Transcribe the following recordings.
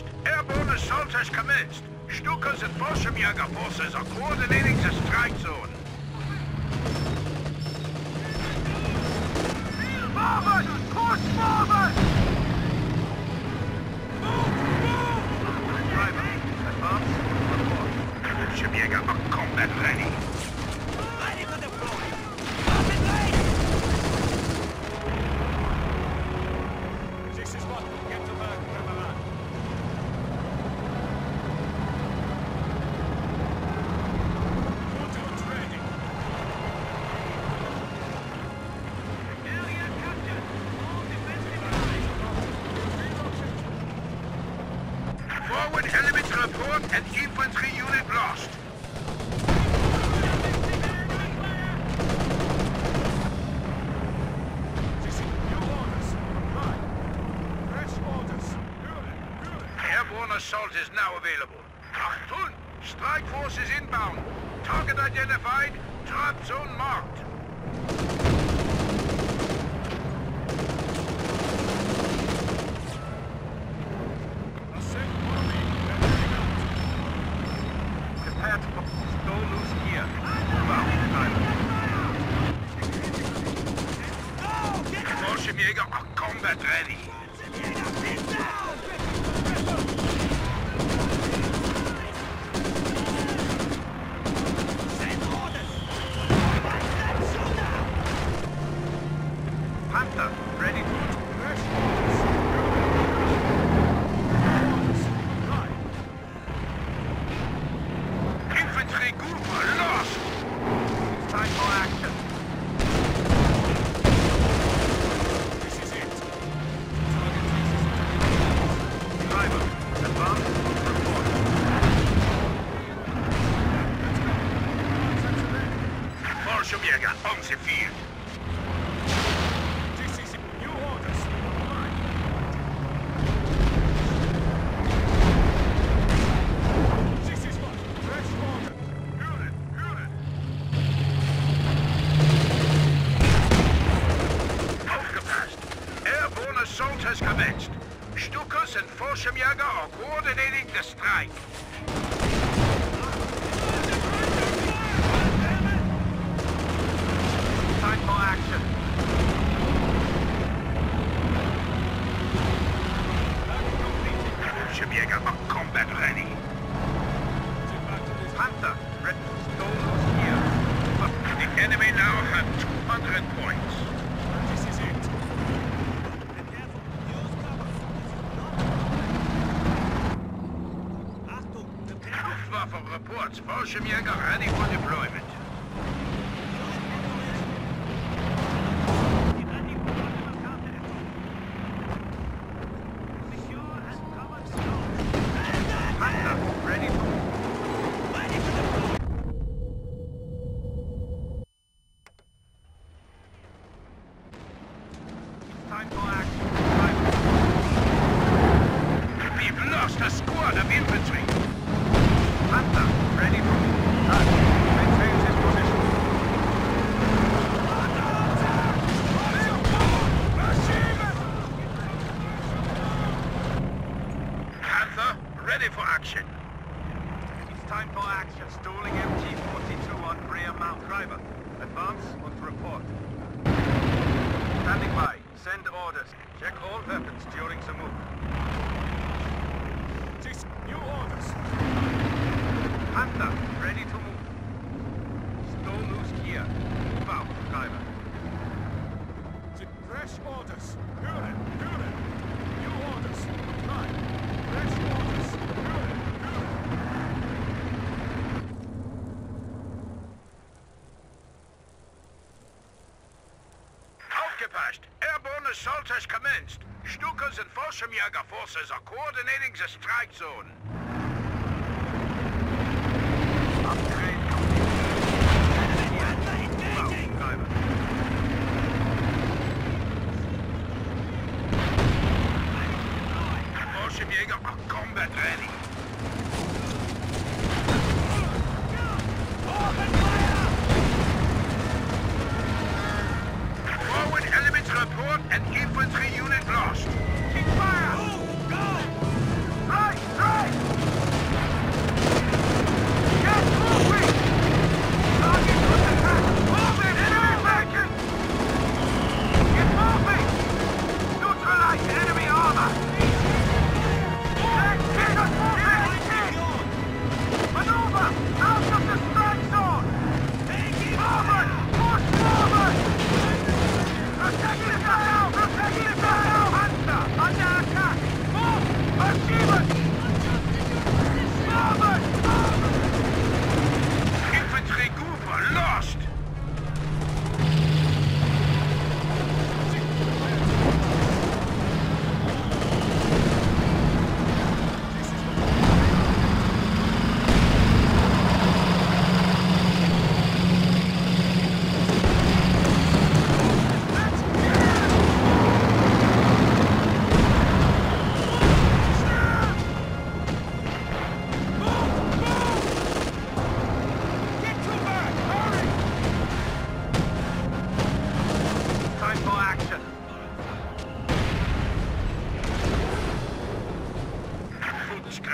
Airborne assault has commenced. Stukas and Fallschirmjäger forces are coordinating the strike zone. Forward! Course forward! Driver, advance, report. Fallschirmjäger are combat ready. Ready for deploy! Rapid lane! This is what will get to work, Revelant. Water's ready. Area captured! All defensive lines! Forward element report and infantry unit lost. This is new orders. Comply. Fresh orders. Airborne assault is now available. Achtung! Strike force is inbound. Target identified. Drop zone marked. Ascent army. Heading out. Prepared for stow loose gear. Fallschirmjäger are combat ready. Send orders! Panther ready to Fresh orders. Orders. Comply. infantry group lost. It's time for action. This is it. Driver, advance, report. Fallschirmjäger on the field. This is it. New orders. Comply. This is what? Fresh order. Unit. Aufgepasst. Airborne assault has commenced. Stukas and Fallschirmjäger are coordinating the strike. Time for action. Fallschirmjäger are combat ready. Panther, ready to stow loose gear. The enemy now have 200 points. This is it. Luftwaffe reports Fallschirmjäger ready for deployment. Panther, ready to time for action. We've lost a squad of infantry. Panther, ready for maintains his position. Panther, ready for action. It's time for action. Stalling MG-42 on rear mount. Driver, advance and report. Standing by. Send orders. Check all weapons during the move. This new orders. Panther, ready to move. Stow loose gear. Move out, driver. Fresh orders. Führen. New orders. Comply. Fresh orders. Führen. Aufgepasst! Airborne assault has commenced. Stukas and Fallschirmjäger forces are coordinating the strike zone. Upgrade complete. Move out, driver. Fallschirmjäger are combat ready. Forward elements report and infantry unit lost. Keep fire! Go! Right!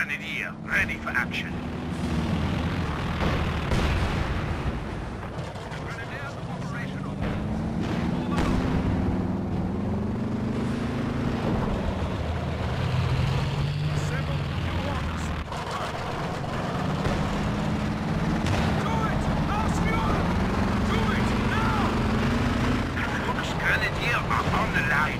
Grenadier, ready for action. Grenadiers operational. Move out. Assemble new orders. Do it! Last order! Do it! Now! Fuchs Grenadier are on the line.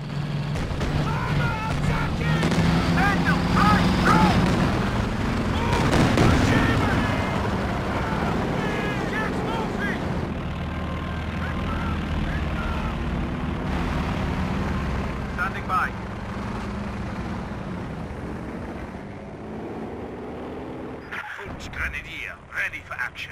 Standing by. Fuchs Grenadier, ready for action.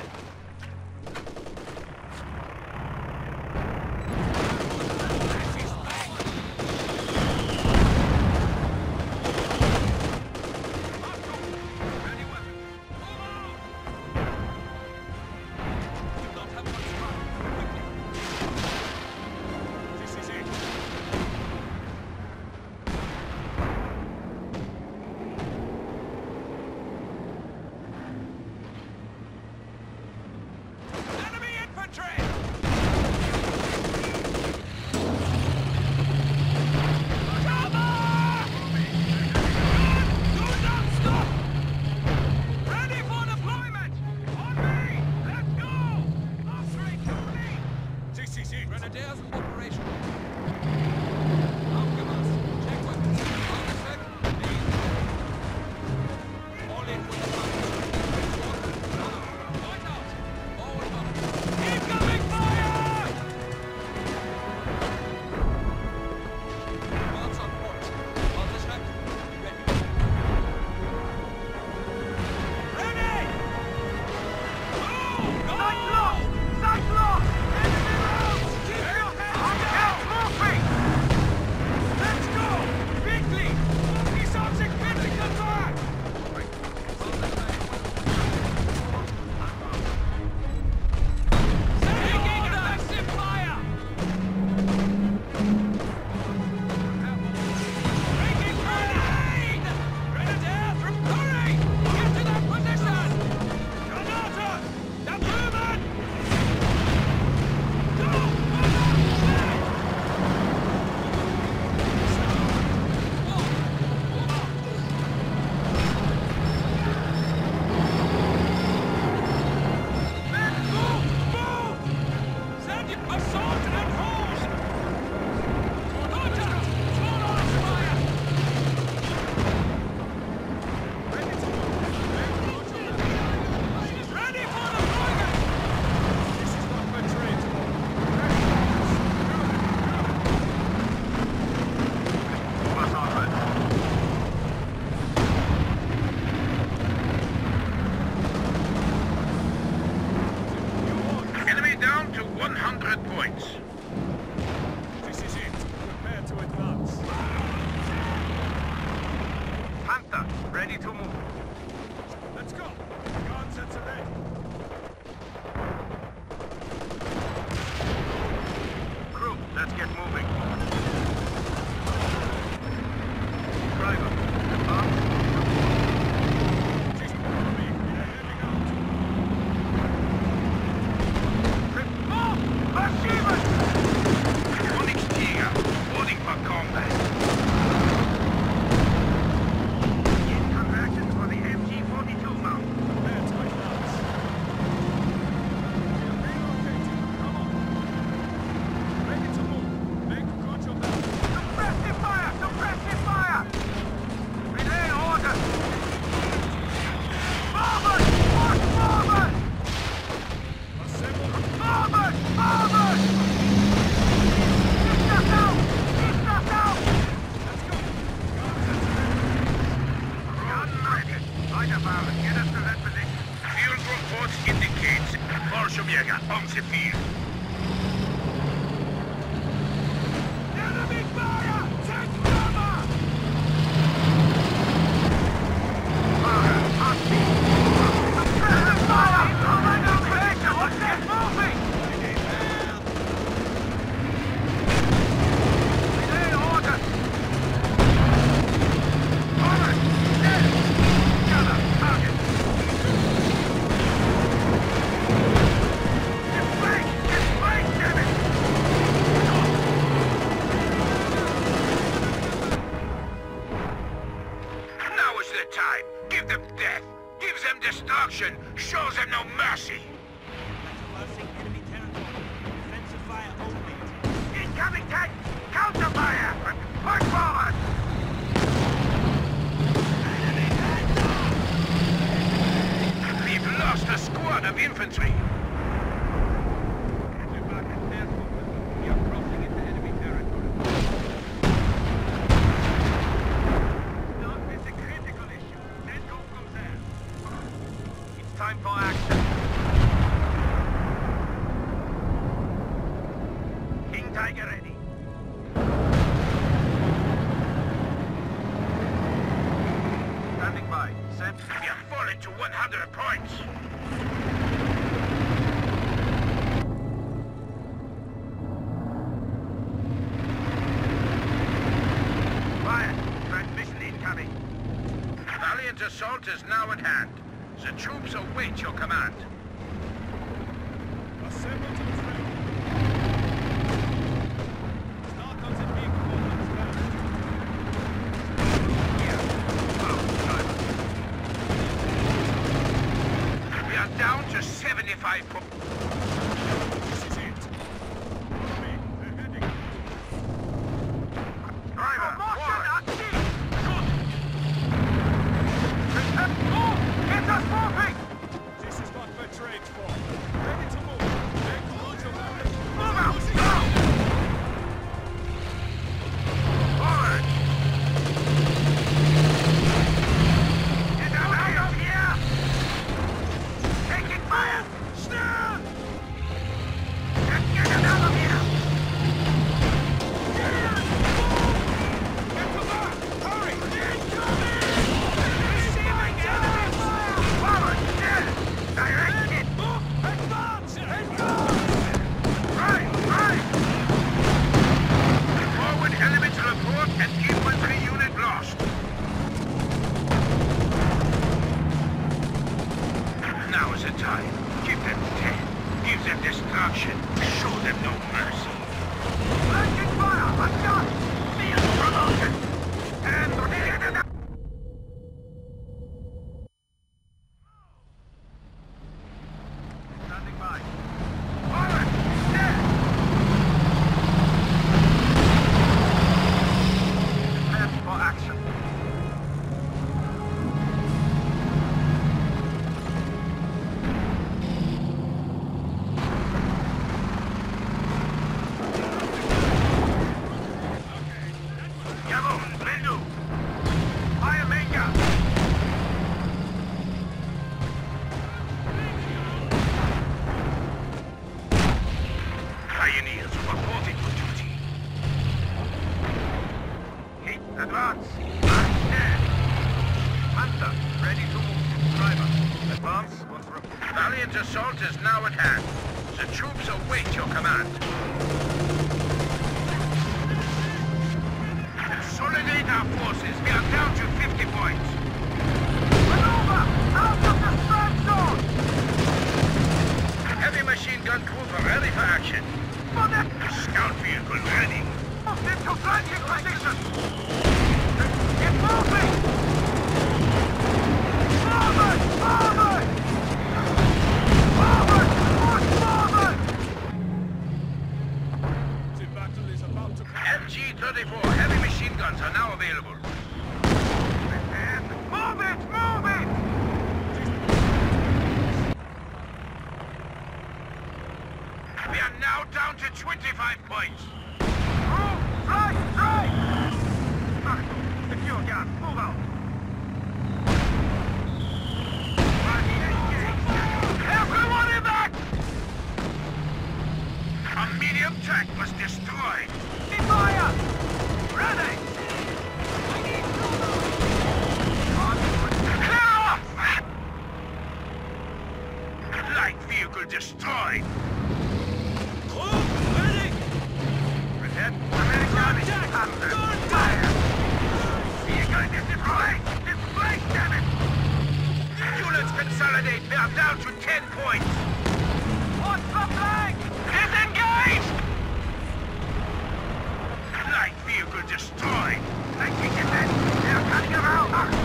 This is it. Enemy infantry! Cover! Do not stop! Ready for deployment! On me! Let's go! Osprey to me! This is it. Grenadiers operational. Aufgemacht. Check weapons. Check. All in with the point out. Forward march. Incoming fire! Marks on point. Position. Ready. Ready! Move! Go! Cyclone! Enemy rounds! Keep your heads down! Moving! Let's go! Quickly! Move this object critical fire! Taking aggressive fire! Breaking grenade! Grenadiers, hurry! Get to that position! Granata! They're moving! Go! Men, move! Move! Send it assault and hold! Contact! Small arms fire! Ready to move. Ready for deployment! This is not betrayed. What's on foot? Enemy down to 100 points. This is it. Prepare to advance. Panther, ready to move. Let's go. Guns at the ready. Crew, let's get moving. Driver, advance. Just follow me. We're heading out. Move! Achievement! Onyx Tiger, boarding for combat. In conversion for the MG-42 mount. Prepare to advance. We're relocating. Come on. Ready to move. Make good your best. Suppressive fire! Suppressive fire! Relay order! Forward! Push forward! Assemble. Forward! Forward! Distance out! Distance out! Let's go. Guns at the ready. Gun ready. Weiterfahren. Get us to that position. Field reports indicates Forschungsjäger on the field. Enemy fire! Take cover! Fire! Hot speed! Suppressive fire! Let's get moving! Relay order! Forward! Dead! them death, gives them destruction, shows them no mercy. Traversing enemy territory. Defensive fire only. Incoming tank! Counter fire! Push forward! We've lost a squad of infantry. We are crossing into enemy territory. It's a critical issue. Let's go from there. It's time for action. King Tiger ready. Standing by. Set. We have fallen to 100 points. Fire. Transmission incoming. Valiant assault is now at hand. The troops await your command. Assemble to train. Startups and vehicle movements now. We are down to 75 points. This is it. Moving. They're heading. Driver, forward. Get us moving! This is what we're trained for. Ready to move. Make control of it. Move out! Go! Forward! Get out of here! Taking fire! Snare! Get it out of here! Get to back! Hurry! Incoming! Forward! Still! Direct it! Advance! Advance! Right! Right! Forward elements report and infantry unit lost. Now is the time. Give them death. Give them destruction. Show them no mercy. Launching fire! Attack! Field promotion! And standing by. Forward! Dead! Prepare for action. Bravo! Bendu! Fire Manga! Pioneers reporting for duty. Heat advance. March dead. Panther, ready to move. Driver, advance once report. Valiant assault is now at hand. The troops await your command. Consolidate our forces. We are down to 50 points. Maneuver! Out of the strike zone! Heavy machine gun cruiser ready for action. Scout vehicle ready. Into flanking position! Get moving! Forward! Forward! Forward! Push forward! The battle is about to begin. MG-34 heavy machine guns are now available. Move it! Move it! We are now down to 25 points. Move! Strike! Strike! Marco, secure gun. Move out. Everyone in back! A medium tank was destroyed. Fire! Ready! Clear off! Light vehicle destroyed. Ready! Protect American under fire! Vehicle destroyed! Display, damn it! Units consolidate. We are down to 10 points. What's the flank? Disengage! Light vehicle destroyed. Taking it in. They're cutting around.